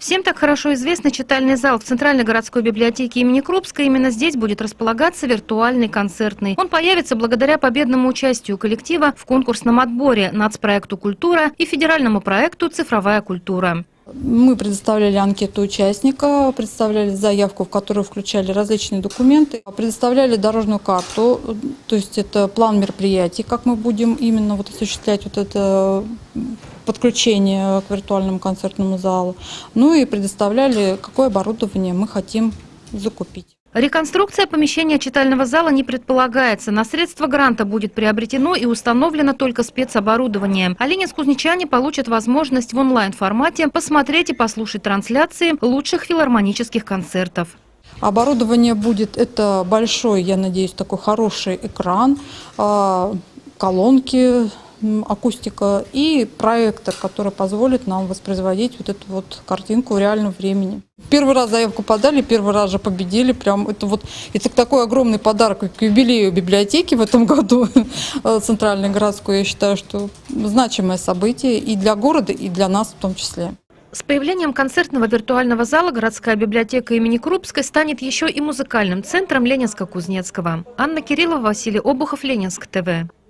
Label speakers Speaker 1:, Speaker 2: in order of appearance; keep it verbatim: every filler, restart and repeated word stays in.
Speaker 1: Всем так хорошо известный читальный зал в Центральной городской библиотеке имени Крупской. Именно здесь будет располагаться виртуальный концертный. Он появится благодаря победному участию коллектива в конкурсном отборе нацпроекту «Культура» и федеральному проекту «Цифровая культура».
Speaker 2: Мы предоставляли анкету участника, представляли заявку, в которую включали различные документы, предоставляли дорожную карту, то есть это план мероприятий, как мы будем именно вот осуществлять вот это подключение к виртуальному концертному залу, ну и предоставляли, какое оборудование мы хотим закупить.
Speaker 1: Реконструкция помещения читального зала не предполагается. На средства гранта будет приобретено и установлено только спецоборудование. А ленинск-кузнечане получат возможность в онлайн-формате посмотреть и послушать трансляции лучших филармонических концертов.
Speaker 2: Оборудование будет, это большой, я надеюсь, такой хороший экран, колонки, акустика и проектор, который позволит нам воспроизводить вот эту вот картинку в реальном времени. Первый раз заявку подали, первый раз же победили. Прям это вот это такой огромный подарок к юбилею библиотеки в этом году Центральной городской. Я считаю, что значимое событие и для города, и для нас в том числе.
Speaker 1: С появлением концертного виртуального зала городская библиотека имени Крупской станет еще и музыкальным центром Ленинска-Кузнецкого. Анна Кириллова, Василий Обухов, Ленинск ТВ.